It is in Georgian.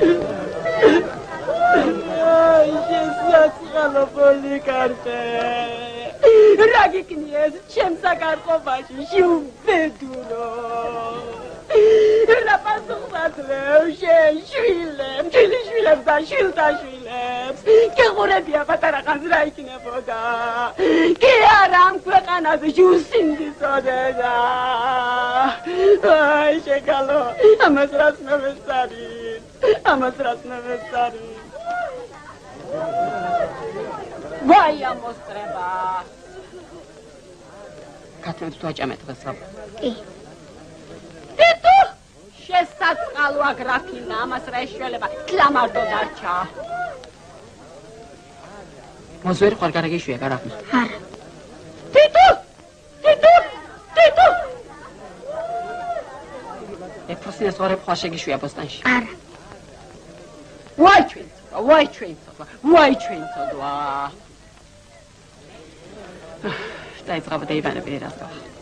საცალობოლი კარპე რაგი კნიეს ჩემს საკარყოფაში შუბედურო რა პასუხსაცლევ შენ შვილებს შვილიშვილებს და შვილთაშვილებს გეღურებია პატარა ხანს რა იქნებოდა კი არა ამ ქვეყანაზე უსინდისოდა აი შეგალო ამას რას ნებესარი ვაი ამოსტრება კაცებს თუ აჭამეთ დღესავ კი თითო შესაწყალოა გრაფინა ამას რა ეშველება კლამარდო დარჩა მოსვერი ხარ გარეგეშვია გარაფნა არა თითო ეფროსინეს ღორებ ხარ შეგიშვია ბოსტანში არა ვაი ჩვენცოდვა დაიწყაბა და ივანები რას გავხარ